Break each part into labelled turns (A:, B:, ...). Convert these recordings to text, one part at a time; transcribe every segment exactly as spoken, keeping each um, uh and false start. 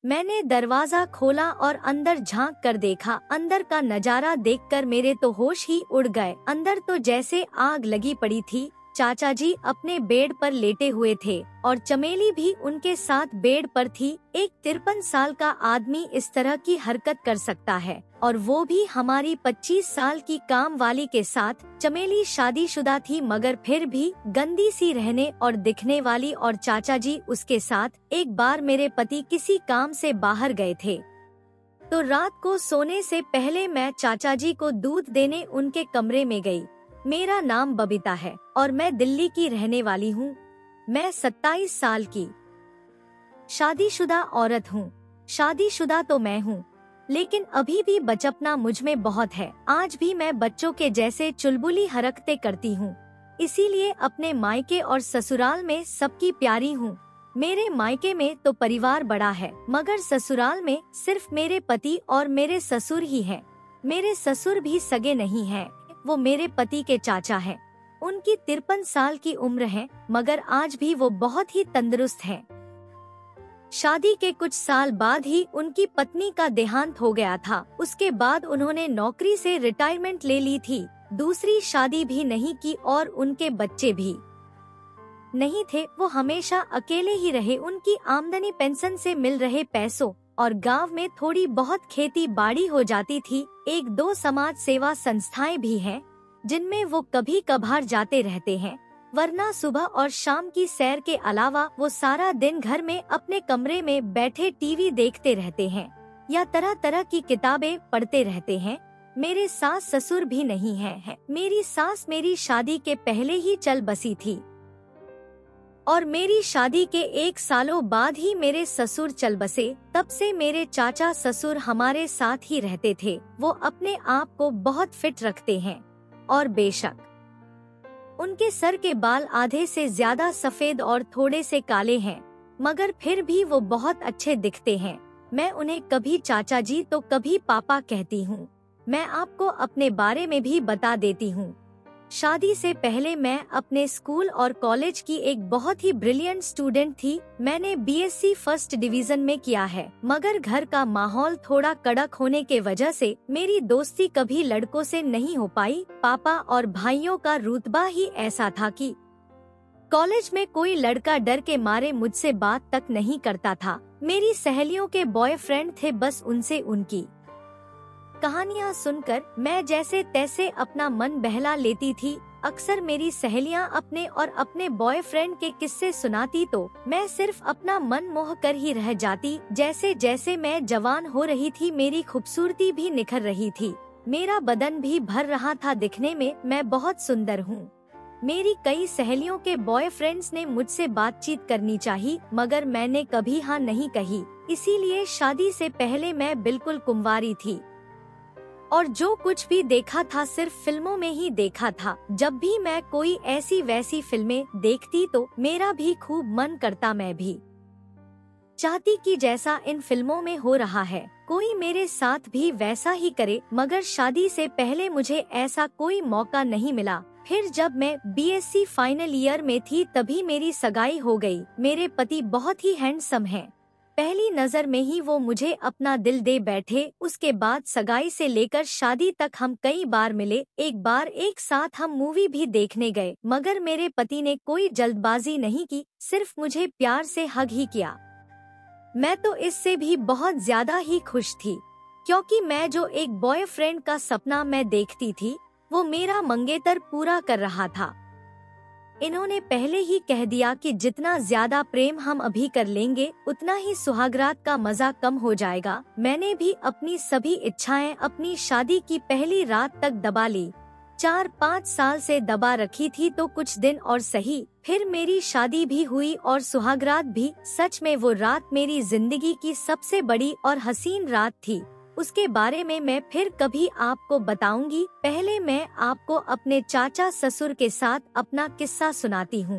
A: मैंने दरवाजा खोला और अंदर झांक कर देखा। अंदर का नजारा देखकर मेरे तो होश ही उड़ गए। अंदर तो जैसे आग लगी पड़ी थी। चाचा जी अपने बेड पर लेटे हुए थे और चमेली भी उनके साथ बेड पर थी। एक तिरपन साल का आदमी इस तरह की हरकत कर सकता है, और वो भी हमारी पच्चीस साल की काम वाली के साथ। चमेली शादीशुदा थी मगर फिर भी गंदी सी रहने और दिखने वाली, और चाचा जी उसके साथ। एक बार मेरे पति किसी काम से बाहर गए थे, तो रात को सोने से पहले मैं चाचा जी को दूध देने उनके कमरे में गई। मेरा नाम बबीता है और मैं दिल्ली की रहने वाली हूँ। मैं सत्ताईस साल की शादीशुदा औरत हूँ। शादीशुदा तो मैं हूँ, लेकिन अभी भी बचपना मुझ में बहुत है। आज भी मैं बच्चों के जैसे चुलबुली हरकतें करती हूँ, इसीलिए अपने मायके और ससुराल में सबकी प्यारी हूँ। मेरे मायके में तो परिवार बड़ा है, मगर ससुराल में सिर्फ मेरे पति और मेरे ससुर ही हैं। मेरे ससुर भी सगे नहीं हैं, वो मेरे पति के चाचा हैं। उनकी तिरपन साल की उम्र है, मगर आज भी वो बहुत ही तंदुरुस्त हैं। शादी के कुछ साल बाद ही उनकी पत्नी का देहांत हो गया था। उसके बाद उन्होंने नौकरी से रिटायरमेंट ले ली थी। दूसरी शादी भी नहीं की और उनके बच्चे भी नहीं थे। वो हमेशा अकेले ही रहे। उनकी आमदनी पेंशन से मिल रहे पैसों और गांव में थोड़ी बहुत खेती बाड़ी हो जाती थी। एक दो समाज सेवा संस्थाएं भी हैं, जिनमें वो कभी कभार जाते रहते हैं, वरना सुबह और शाम की सैर के अलावा वो सारा दिन घर में अपने कमरे में बैठे टीवी देखते रहते हैं या तरह तरह की किताबें पढ़ते रहते हैं। मेरे सास ससुर भी नहीं हैं है। मेरी सास मेरी शादी के पहले ही चल बसी थी और मेरी शादी के एक सालों बाद ही मेरे ससुर चल बसे। तब से मेरे चाचा ससुर हमारे साथ ही रहते थे। वो अपने आप को बहुत फिट रखते हैं और बेशक उनके सर के बाल आधे से ज्यादा सफेद और थोड़े से काले हैं, मगर फिर भी वो बहुत अच्छे दिखते हैं। मैं उन्हें कभी चाचा जी तो कभी पापा कहती हूँ। मैं आपको अपने बारे में भी बता देती हूँ। शादी से पहले मैं अपने स्कूल और कॉलेज की एक बहुत ही ब्रिलियंट स्टूडेंट थी। मैंने बीएससी फर्स्ट डिवीजन में किया है, मगर घर का माहौल थोड़ा कड़क होने के वजह से मेरी दोस्ती कभी लड़कों से नहीं हो पाई। पापा और भाइयों का रुतबा ही ऐसा था कि कॉलेज में कोई लड़का डर के मारे मुझसे बात तक नहीं करता था। मेरी सहेलियों के बॉयफ्रेंड थे, बस उनसे उनकी कहानियाँ सुनकर मैं जैसे तैसे अपना मन बहला लेती थी। अक्सर मेरी सहेलियाँ अपने और अपने बॉयफ्रेंड के किस्से सुनाती तो मैं सिर्फ अपना मन मोह कर ही रह जाती। जैसे जैसे मैं जवान हो रही थी, मेरी खूबसूरती भी निखर रही थी। मेरा बदन भी भर रहा था दिखने में। मैं बहुत सुंदर हूँ। मेरी कई सहेलियों के बॉयफ्रेंड्स ने मुझसे बातचीत करनी चाहिए, मगर मैंने कभी हाँ नहीं कही। इसीलिए शादी से पहले मैं बिल्कुल कुंवारी थी और जो कुछ भी देखा था सिर्फ फिल्मों में ही देखा था। जब भी मैं कोई ऐसी वैसी फिल्में देखती तो मेरा भी खूब मन करता, मैं भी चाहती कि जैसा इन फिल्मों में हो रहा है कोई मेरे साथ भी वैसा ही करे। मगर शादी से पहले मुझे ऐसा कोई मौका नहीं मिला। फिर जब मैं बीएससी फाइनल ईयर में थी तभी मेरी सगाई हो गई। मेरे पति बहुत ही हैंडसम हैं। पहली नजर में ही वो मुझे अपना दिल दे बैठे। उसके बाद सगाई से लेकर शादी तक हम कई बार मिले। एक बार एक साथ हम मूवी भी देखने गए, मगर मेरे पति ने कोई जल्दबाजी नहीं की, सिर्फ मुझे प्यार से हग ही किया। मैं तो इससे भी बहुत ज्यादा ही खुश थी, क्योंकि मैं जो एक बॉयफ्रेंड का सपना मैं देखती थी वो मेरा मंगेतर पूरा कर रहा था। इन्होंने पहले ही कह दिया कि जितना ज्यादा प्रेम हम अभी कर लेंगे उतना ही सुहागरात का मजा कम हो जाएगा। मैंने भी अपनी सभी इच्छाएं अपनी शादी की पहली रात तक दबा ली। चार पाँच साल से दबा रखी थी तो कुछ दिन और सही, फिर मेरी शादी भी हुई और सुहागरात भी। सच में वो रात मेरी जिंदगी की सबसे बड़ी और हसीन रात थी। उसके बारे में मैं फिर कभी आपको बताऊंगी। पहले मैं आपको अपने चाचा ससुर के साथ अपना किस्सा सुनाती हूँ।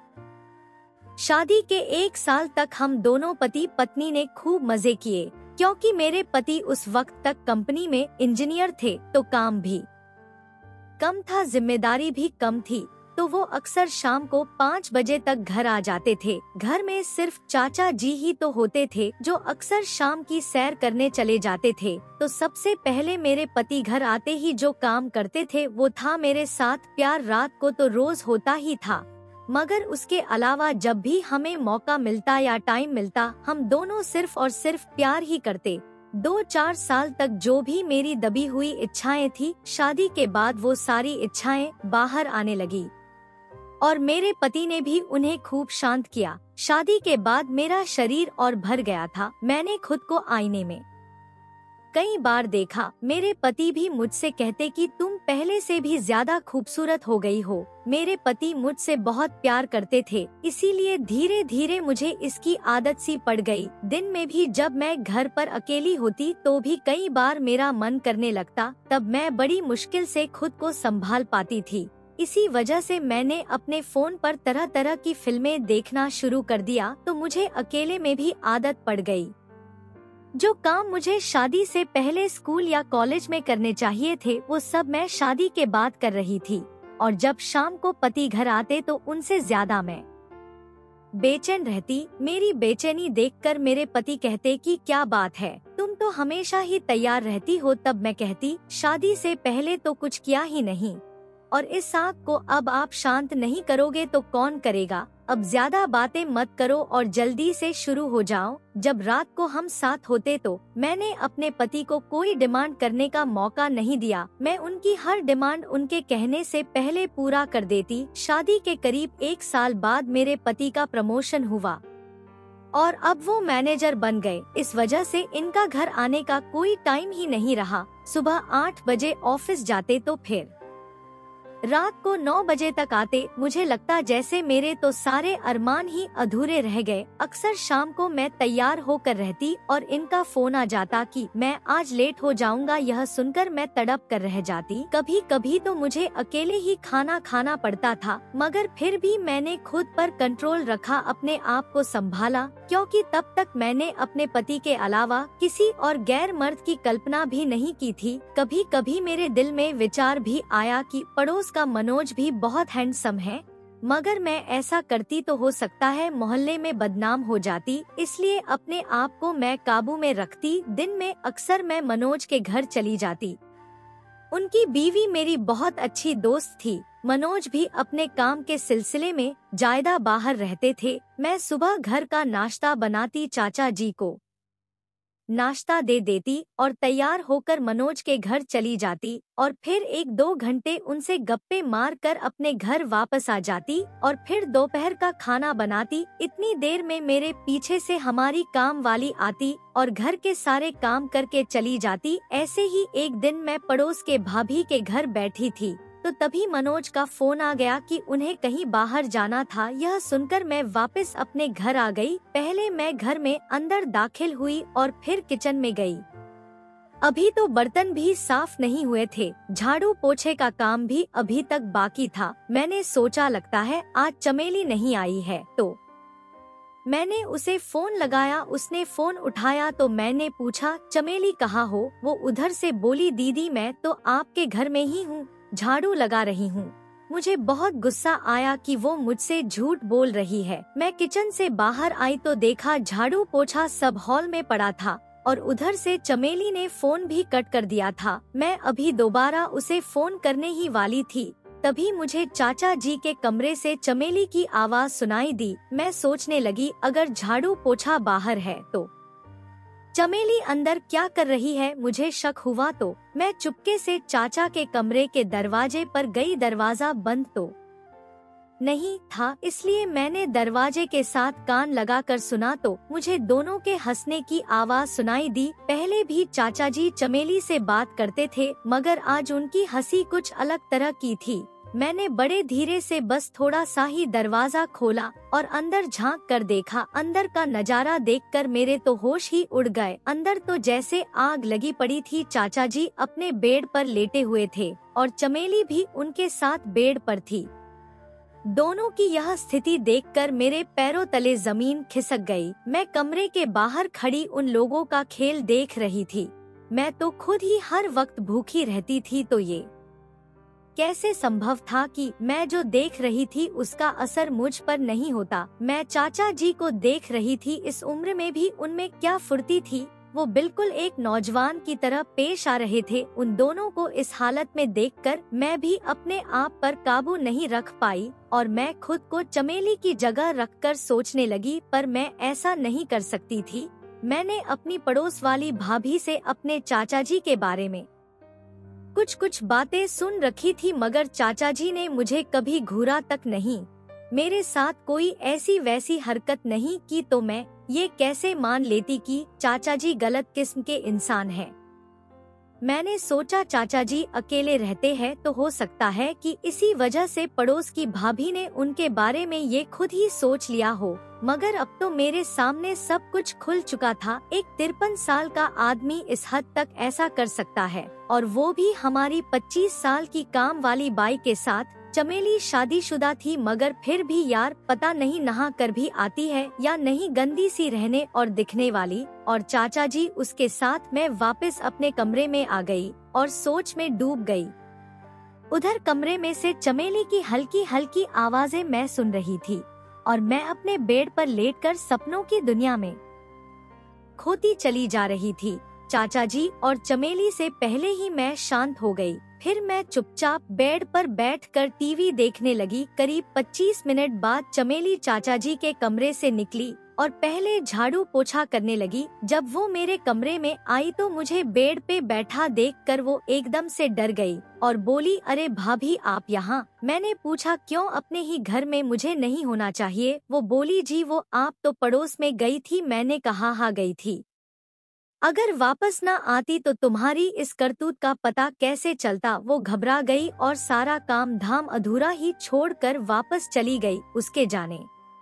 A: शादी के एक साल तक हम दोनों पति पत्नी ने खूब मजे किए, क्योंकि मेरे पति उस वक्त तक कंपनी में इंजीनियर थे तो काम भी कम था, जिम्मेदारी भी कम थी। तो वो अक्सर शाम को पाँच बजे तक घर आ जाते थे। घर में सिर्फ चाचा जी ही तो होते थे जो अक्सर शाम की सैर करने चले जाते थे। तो सबसे पहले मेरे पति घर आते ही जो काम करते थे वो था मेरे साथ प्यार। रात को तो रोज होता ही था, मगर उसके अलावा जब भी हमें मौका मिलता या टाइम मिलता, हम दोनों सिर्फ और सिर्फ प्यार ही करते। दो चार साल तक जो भी मेरी दबी हुई इच्छाएं थी, शादी के बाद वो सारी इच्छाएं बाहर आने लगी और मेरे पति ने भी उन्हें खूब शांत किया। शादी के बाद मेरा शरीर और भर गया था। मैंने खुद को आईने में कई बार देखा। मेरे पति भी मुझसे कहते कि तुम पहले से भी ज्यादा खूबसूरत हो गई हो। मेरे पति मुझसे बहुत प्यार करते थे, इसीलिए धीरे धीरे मुझे इसकी आदत सी पड़ गई। दिन में भी जब मैं घर पर अकेली होती तो भी कई बार मेरा मन करने लगता, तब मैं बड़ी मुश्किल से खुद को संभाल पाती थी। इसी वजह से मैंने अपने फोन पर तरह तरह की फिल्में देखना शुरू कर दिया, तो मुझे अकेले में भी आदत पड़ गई। जो काम मुझे शादी से पहले स्कूल या कॉलेज में करने चाहिए थे, वो सब मैं शादी के बाद कर रही थी। और जब शाम को पति घर आते तो उनसे ज्यादा मैं बेचैन रहती। मेरी बेचैनी देखकर मेरे पति कहते कि क्या बात है, तुम तो हमेशा ही तैयार रहती हो। तब मैं कहती, शादी से पहले तो कुछ किया ही नहीं, और इस आग को अब आप शांत नहीं करोगे तो कौन करेगा। अब ज्यादा बातें मत करो और जल्दी से शुरू हो जाओ। जब रात को हम साथ होते तो मैंने अपने पति को कोई डिमांड करने का मौका नहीं दिया। मैं उनकी हर डिमांड उनके कहने से पहले पूरा कर देती। शादी के करीब एक साल बाद मेरे पति का प्रमोशन हुआ और अब वो मैनेजर बन गए। इस वजह से इनका घर आने का कोई टाइम ही नहीं रहा। सुबह आठ बजे ऑफिस जाते तो फिर रात को नौ बजे तक आते। मुझे लगता जैसे मेरे तो सारे अरमान ही अधूरे रह गए। अक्सर शाम को मैं तैयार होकर रहती और इनका फोन आ जाता कि मैं आज लेट हो जाऊंगा। यह सुनकर मैं तड़प कर रह जाती। कभी कभी तो मुझे अकेले ही खाना खाना पड़ता था, मगर फिर भी मैंने खुद पर कंट्रोल रखा, अपने आप को संभाला, क्योंकि तब तक मैंने अपने पति के अलावा किसी और गैर मर्द की कल्पना भी नहीं की थी। कभी कभी मेरे दिल में विचार भी आया कि पड़ोस का मनोज भी बहुत हैंडसम है, मगर मैं ऐसा करती तो हो सकता है मोहल्ले में बदनाम हो जाती, इसलिए अपने आप को मैं काबू में रखती। दिन में अक्सर मैं मनोज के घर चली जाती। उनकी बीवी मेरी बहुत अच्छी दोस्त थी। मनोज भी अपने काम के सिलसिले में ज्यादा बाहर रहते थे। मैं सुबह घर का नाश्ता बनाती, चाचा जी को नाश्ता दे देती और तैयार होकर मनोज के घर चली जाती और फिर एक दो घंटे उनसे गप्पे मार कर अपने घर वापस आ जाती और फिर दोपहर का खाना बनाती। इतनी देर में मेरे पीछे से हमारी काम वाली आती और घर के सारे काम करके चली जाती। ऐसे ही एक दिन मैं पड़ोस के भाभी के घर बैठी थी, तो तभी मनोज का फोन आ गया कि उन्हें कहीं बाहर जाना था। यह सुनकर मैं वापस अपने घर आ गई। पहले मैं घर में अंदर दाखिल हुई और फिर किचन में गई। अभी तो बर्तन भी साफ नहीं हुए थे, झाड़ू पोछे का काम भी अभी तक बाकी था। मैंने सोचा लगता है आज चमेली नहीं आई है, तो मैंने उसे फोन लगाया। उसने फोन उठाया तो मैंने पूछा, चमेली कहाँ हो? वो उधर से बोली, दीदी मैं तो आपके घर में ही हूँ, झाड़ू लगा रही हूँ। मुझे बहुत गुस्सा आया कि वो मुझसे झूठ बोल रही है। मैं किचन से बाहर आई तो देखा झाड़ू पोछा सब हॉल में पड़ा था और उधर से चमेली ने फोन भी कट कर दिया था। मैं अभी दोबारा उसे फोन करने ही वाली थी, तभी मुझे चाचा जी के कमरे से चमेली की आवाज सुनाई दी। मैं सोचने लगी अगर झाड़ू पोछा बाहर है तो चमेली अंदर क्या कर रही है। मुझे शक हुआ तो मैं चुपके से चाचा के कमरे के दरवाजे पर गई। दरवाजा बंद तो नहीं था, इसलिए मैंने दरवाजे के साथ कान लगाकर सुना तो मुझे दोनों के हंसने की आवाज सुनाई दी। पहले भी चाचा जी चमेली से बात करते थे, मगर आज उनकी हंसी कुछ अलग तरह की थी। मैंने बड़े धीरे से बस थोड़ा सा ही दरवाजा खोला और अंदर झांक कर देखा। अंदर का नजारा देखकर मेरे तो होश ही उड़ गए। अंदर तो जैसे आग लगी पड़ी थी। चाचा जी अपने बेड पर लेटे हुए थे और चमेली भी उनके साथ बेड पर थी। दोनों की यह स्थिति देखकर मेरे पैरों तले जमीन खिसक गई। मैं कमरे के बाहर खड़ी उन लोगों का खेल देख रही थी। मैं तो खुद ही हर वक्त भूखी रहती थी, तो ये कैसे संभव था कि मैं जो देख रही थी उसका असर मुझ पर नहीं होता। मैं चाचा जी को देख रही थी, इस उम्र में भी उनमें क्या फुर्ती थी। वो बिल्कुल एक नौजवान की तरह पेश आ रहे थे। उन दोनों को इस हालत में देखकर मैं भी अपने आप पर काबू नहीं रख पाई और मैं खुद को चमेली की जगह रखकर सोचने लगी, पर मैं ऐसा नहीं कर सकती थी। मैंने अपनी पड़ोस वाली भाभी से अपने चाचा जी के बारे में कुछ कुछ बातें सुन रखी थी, मगर चाचा जी ने मुझे कभी घूरा तक नहीं, मेरे साथ कोई ऐसी वैसी हरकत नहीं की, तो मैं ये कैसे मान लेती कि चाचा जी गलत किस्म के इंसान हैं। मैंने सोचा चाचा जी अकेले रहते हैं तो हो सकता है कि इसी वजह से पड़ोस की भाभी ने उनके बारे में ये खुद ही सोच लिया हो, मगर अब तो मेरे सामने सब कुछ खुल चुका था। एक तिरपन साल का आदमी इस हद तक ऐसा कर सकता है, और वो भी हमारी पच्चीस साल की काम वाली बाई के साथ। चमेली शादीशुदा थी, मगर फिर भी यार पता नहीं नहा कर भी आती है या नहीं, गंदी सी रहने और दिखने वाली। और चाचा जी उसके साथ। मैं वापस अपने कमरे में आ गई और सोच में डूब गई। उधर कमरे में से चमेली की हल्की हल्की आवाजें मैं सुन रही थी और मैं अपने बेड पर लेटकर सपनों की दुनिया में खोती चली जा रही थी। चाचा जी और चमेली से पहले ही मैं शांत हो गई। फिर मैं चुपचाप बेड पर बैठकर टीवी देखने लगी। करीब पच्चीस मिनट बाद चमेली चाचा जी के कमरे से निकली और पहले झाड़ू पोछा करने लगी। जब वो मेरे कमरे में आई तो मुझे बेड पे बैठा देखकर वो एकदम से डर गई और बोली, अरे भाभी आप यहाँ? मैंने पूछा क्यों, अपने ही घर में मुझे नहीं होना चाहिए? वो बोली, जी वो आप तो पड़ोस में गई थी। मैंने कहा हाँ गई थी, अगर वापस न आती तो तुम्हारी इस करतूत का पता कैसे चलता। वो घबरा गई और सारा काम धाम अधूरा ही छोड़कर वापस चली गई। उसके जाने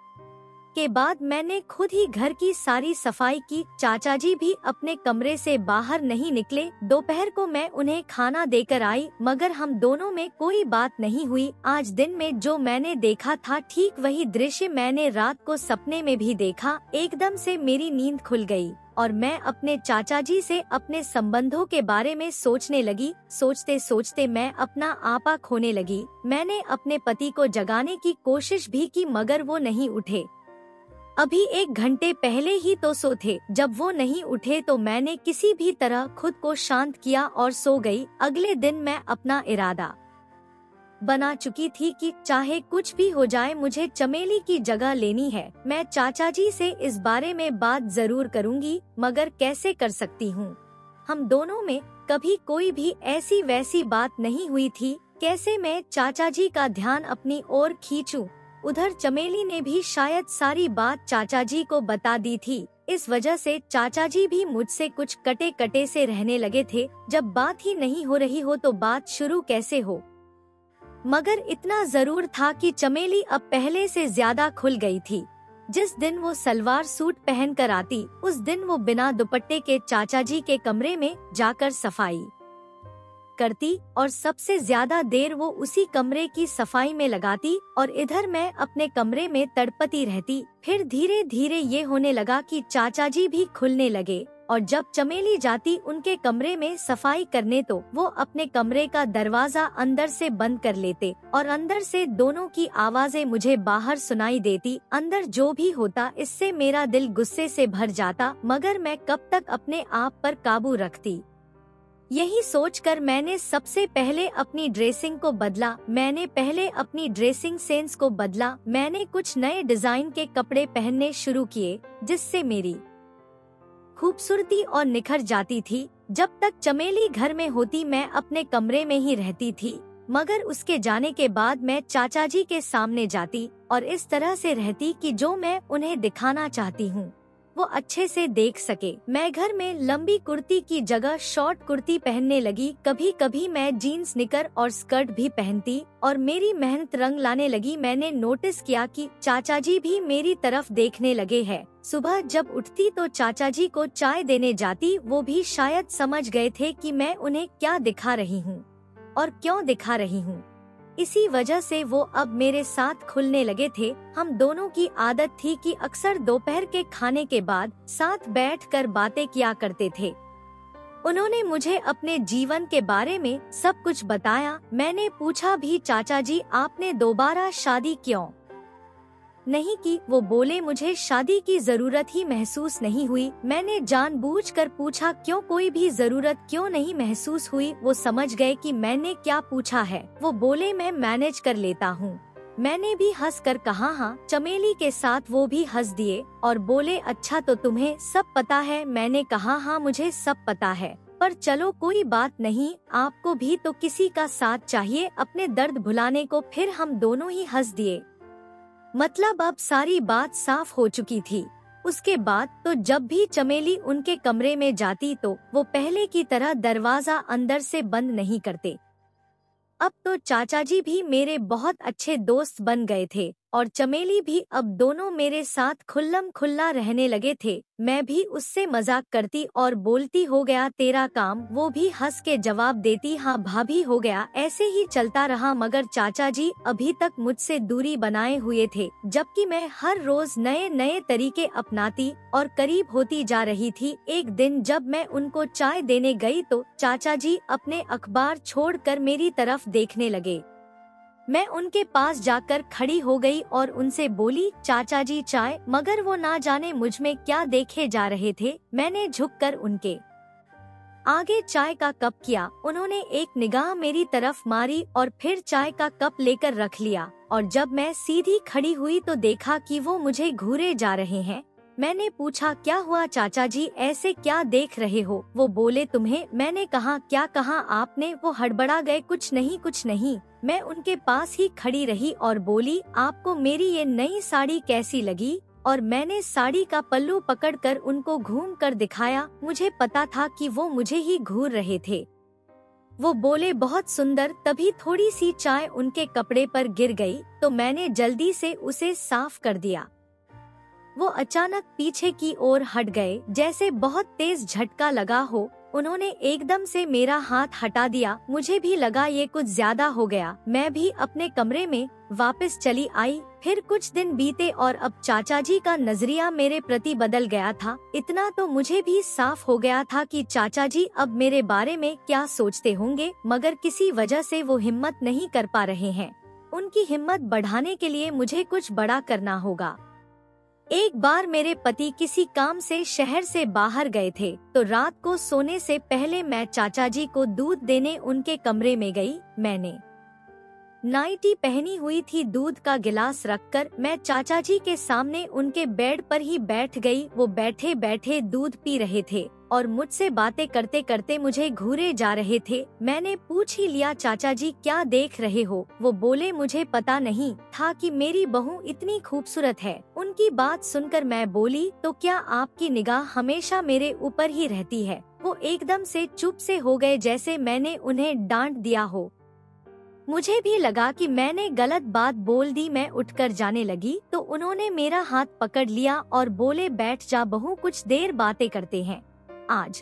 A: के बाद मैंने खुद ही घर की सारी सफाई की। चाचा जी भी अपने कमरे से बाहर नहीं निकले। दोपहर को मैं उन्हें खाना देकर आई, मगर हम दोनों में कोई बात नहीं हुई। आज दिन में जो मैंने देखा था ठीक वही दृश्य मैंने रात को सपने में भी देखा। एकदम से मेरी नींद खुल गई और मैं अपने चाचा जी से अपने संबंधों के बारे में सोचने लगी। सोचते सोचते मैं अपना आपा खोने लगी। मैंने अपने पति को जगाने की कोशिश भी की, मगर वो नहीं उठे। अभी एक घंटे पहले ही तो सो थे। जब वो नहीं उठे तो मैंने किसी भी तरह खुद को शांत किया और सो गई। अगले दिन मैं अपना इरादा बना चुकी थी कि चाहे कुछ भी हो जाए मुझे चमेली की जगह लेनी है। मैं चाचा जी से इस बारे में बात जरूर करूंगी, मगर कैसे कर सकती हूँ? हम दोनों में कभी कोई भी ऐसी वैसी बात नहीं हुई थी। कैसे मैं चाचा जी का ध्यान अपनी ओर खींचूं? उधर चमेली ने भी शायद सारी बात चाचा जी को बता दी थी। इस वजह से चाचा जी भी मुझसे कुछ कटे कटे से रहने लगे थे। जब बात ही नहीं हो रही हो तो बात शुरू कैसे हो? मगर इतना जरूर था कि चमेली अब पहले से ज्यादा खुल गई थी। जिस दिन वो सलवार सूट पहन कर आती, उस दिन वो बिना दुपट्टे के चाचा जी के कमरे में जाकर सफाई करती और सबसे ज्यादा देर वो उसी कमरे की सफाई में लगाती और इधर मैं अपने कमरे में तड़पती रहती। फिर धीरे धीरे ये होने लगा कि चाचा जी भी खुलने लगे और जब चमेली जाती उनके कमरे में सफाई करने तो वो अपने कमरे का दरवाजा अंदर से बंद कर लेते और अंदर से दोनों की आवाजें मुझे बाहर सुनाई देती। अंदर जो भी होता इससे मेरा दिल गुस्से से भर जाता, मगर मैं कब तक अपने आप पर काबू रखती। यही सोचकर मैंने सबसे पहले अपनी ड्रेसिंग को बदला। मैंने पहले अपनी ड्रेसिंग सेंस को बदला। मैंने कुछ नए डिजाइन के कपड़े पहनने शुरू किए, जिससे मेरी खूबसूरती और निखर जाती थी। जब तक चमेली घर में होती मैं अपने कमरे में ही रहती थी, मगर उसके जाने के बाद मैं चाचा जी के सामने जाती और इस तरह से रहती कि जो मैं उन्हें दिखाना चाहती हूँ वो अच्छे से देख सके। मैं घर में लंबी कुर्ती की जगह शॉर्ट कुर्ती पहनने लगी। कभी कभी मैं जीन्स, निकर और स्कर्ट भी पहनती और मेरी मेहनत रंग लाने लगी। मैंने नोटिस किया कि चाचा जी भी मेरी तरफ देखने लगे हैं। सुबह जब उठती तो चाचा जी को चाय देने जाती। वो भी शायद समझ गए थे कि मैं उन्हें क्या दिखा रही हूँ और क्यों दिखा रही हूँ। इसी वजह से वो अब मेरे साथ खुलने लगे थे। हम दोनों की आदत थी कि अक्सर दोपहर के खाने के बाद साथ बैठकर बातें किया करते थे। उन्होंने मुझे अपने जीवन के बारे में सब कुछ बताया। मैंने पूछा भी, चाचा जी आपने दोबारा शादी क्यों नहीं की? वो बोले, मुझे शादी की जरूरत ही महसूस नहीं हुई। मैंने जानबूझकर पूछा, क्यों, कोई भी जरूरत क्यों नहीं महसूस हुई? वो समझ गए कि मैंने क्या पूछा है। वो बोले, मैं मैनेज कर लेता हूँ। मैंने भी हंस कर कहा हाँ। चमेली के साथ वो भी हंस दिए और बोले, अच्छा तो तुम्हें सब पता है? मैंने कहा हाँ मुझे सब पता है, पर चलो कोई बात नहीं, आपको भी तो किसी का साथ चाहिए अपने दर्द भुलाने को। फिर हम दोनों ही हंस दिए। मतलब अब सारी बात साफ हो चुकी थी। उसके बाद तो जब भी चमेली उनके कमरे में जाती तो वो पहले की तरह दरवाजा अंदर से बंद नहीं करते। अब तो चाचा जी भी मेरे बहुत अच्छे दोस्त बन गए थे और चमेली भी अब दोनों मेरे साथ खुल्लम खुल्ला रहने लगे थे। मैं भी उससे मजाक करती और बोलती, हो गया तेरा काम? वो भी हंस के जवाब देती, हाँ भाभी हो गया। ऐसे ही चलता रहा, मगर चाचा जी अभी तक मुझसे दूरी बनाए हुए थे, जबकि मैं हर रोज नए नए तरीके अपनाती और करीब होती जा रही थी। एक दिन जब मैं उनको चाय देने गई तो चाचा जी अपने अखबार छोड़कर मेरी तरफ देखने लगे। मैं उनके पास जाकर खड़ी हो गई और उनसे बोली, चाचा जी चाय? मगर वो ना जाने मुझ में क्या देखे जा रहे थे। मैंने झुककर उनके आगे चाय का कप किया। उन्होंने एक निगाह मेरी तरफ मारी और फिर चाय का कप लेकर रख लिया, और जब मैं सीधी खड़ी हुई तो देखा कि वो मुझे घूरे जा रहे हैं। मैंने पूछा, क्या हुआ चाचा जी, ऐसे क्या देख रहे हो? वो बोले, तुम्हें? मैंने कहा, क्या कहा आपने? वो हड़बड़ा गए, कुछ नहीं कुछ नहीं। मैं उनके पास ही खड़ी रही और बोली, आपको मेरी ये नई साड़ी कैसी लगी? और मैंने साड़ी का पल्लू पकड़कर उनको घूम कर दिखाया। मुझे पता था कि वो मुझे ही घूर रहे थे। वो बोले, बहुत सुंदर। तभी थोड़ी सी चाय उनके कपड़े पर गिर गई तो मैंने जल्दी से उसे साफ कर दिया। वो अचानक पीछे की ओर हट गए, जैसे बहुत तेज झटका लगा हो। उन्होंने एकदम से मेरा हाथ हटा दिया। मुझे भी लगा ये कुछ ज्यादा हो गया। मैं भी अपने कमरे में वापस चली आई। फिर कुछ दिन बीते और अब चाचा जी का नजरिया मेरे प्रति बदल गया था। इतना तो मुझे भी साफ हो गया था कि चाचा जी अब मेरे बारे में क्या सोचते होंगे, मगर किसी वजह से वो हिम्मत नहीं कर पा रहे हैं। उनकी हिम्मत बढ़ाने के लिए मुझे कुछ बड़ा करना होगा। एक बार मेरे पति किसी काम से शहर से बाहर गए थे, तो रात को सोने से पहले मैं चाचा जी को दूध देने उनके कमरे में गई। मैंने नाइटी पहनी हुई थी। दूध का गिलास रखकर मैं चाचा जी के सामने उनके बेड पर ही बैठ गई। वो बैठे बैठे दूध पी रहे थे और मुझसे बातें करते करते मुझे घूरे जा रहे थे। मैंने पूछ ही लिया, चाचा जी क्या देख रहे हो? वो बोले, मुझे पता नहीं था कि मेरी बहू इतनी खूबसूरत है। उनकी बात सुनकर मैं बोली, तो क्या आपकी निगाह हमेशा मेरे ऊपर ही रहती है? वो एकदम से चुप से हो गए, जैसे मैंने उन्हें डांट दिया हो। मुझे भी लगा कि मैंने गलत बात बोल दी। मैं उठकर जाने लगी तो उन्होंने मेरा हाथ पकड़ लिया और बोले, बैठ जा बहू, कुछ देर बातें करते हैं। आज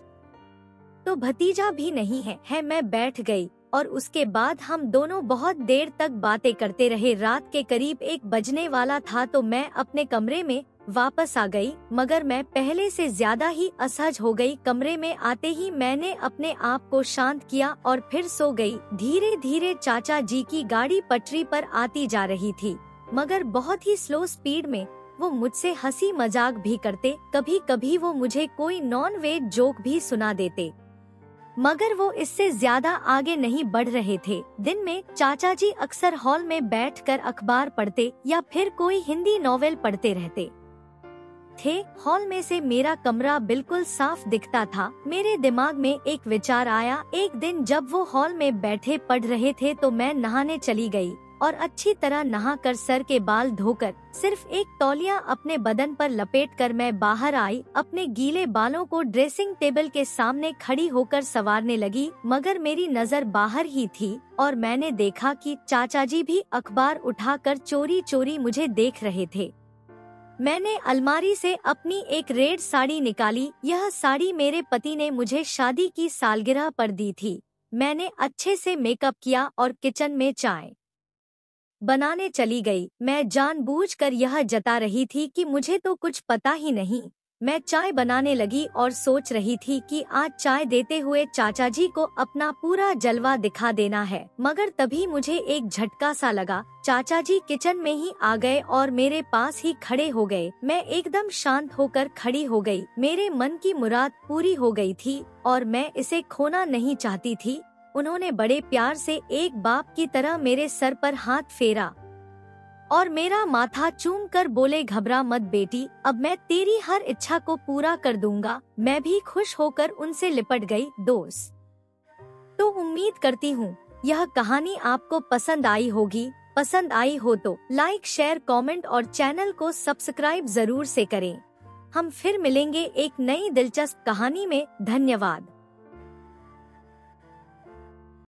A: तो भतीजा भी नहीं है, है। मैं बैठ गई और उसके बाद हम दोनों बहुत देर तक बातें करते रहे। रात के करीब एक बजने वाला था तो मैं अपने कमरे में वापस आ गई, मगर मैं पहले से ज्यादा ही असहज हो गई। कमरे में आते ही मैंने अपने आप को शांत किया और फिर सो गई। धीरे धीरे चाचा जी की गाड़ी पटरी पर आती जा रही थी, मगर बहुत ही स्लो स्पीड में। वो मुझसे हंसी मजाक भी करते, कभी कभी वो मुझे कोई नॉन वेज जोक भी सुना देते, मगर वो इससे ज्यादा आगे नहीं बढ़ रहे थे। दिन में चाचा जी अक्सर हॉल में बैठकर अखबार पढ़ते या फिर कोई हिंदी नॉवेल पढ़ते रहते थे। हॉल में से मेरा कमरा बिल्कुल साफ दिखता था। मेरे दिमाग में एक विचार आया। एक दिन जब वो हॉल में बैठे पढ़ रहे थे तो मैं नहाने चली गई और अच्छी तरह नहाकर सर के बाल धोकर सिर्फ एक तौलिया अपने बदन पर लपेटकर मैं बाहर आई। अपने गीले बालों को ड्रेसिंग टेबल के सामने खड़ी होकर संवारने लगी, मगर मेरी नजर बाहर ही थी और मैंने देखा कि चाचा जी भी अखबार उठाकर चोरी चोरी मुझे देख रहे थे। मैंने अलमारी से अपनी एक रेड साड़ी निकाली। यह साड़ी मेरे पति ने मुझे शादी की सालगिरह पर दी थी। मैंने अच्छे से मेकअप किया और किचन में चाय बनाने चली गई। मैं जानबूझकर यह जता रही थी कि मुझे तो कुछ पता ही नहीं। मैं चाय बनाने लगी और सोच रही थी कि आज चाय देते हुए चाचा जी को अपना पूरा जलवा दिखा देना है, मगर तभी मुझे एक झटका सा लगा। चाचा जी किचन में ही आ गए और मेरे पास ही खड़े हो गए। मैं एकदम शांत होकर खड़ी हो गई। मेरे मन की मुराद पूरी हो गई थी और मैं इसे खोना नहीं चाहती थी। उन्होंने बड़े प्यार से एक बाप की तरह मेरे सर पर हाथ फेरा और मेरा माथा चूम कर बोले, घबरा मत बेटी, अब मैं तेरी हर इच्छा को पूरा कर दूंगा। मैं भी खुश होकर उनसे लिपट गई। दोस्त, तो उम्मीद करती हूँ यह कहानी आपको पसंद आई होगी। पसंद आई हो तो लाइक, शेयर, कमेंट और चैनल को सब्सक्राइब जरूर से करें। हम फिर मिलेंगे एक नई दिलचस्प कहानी में। धन्यवाद।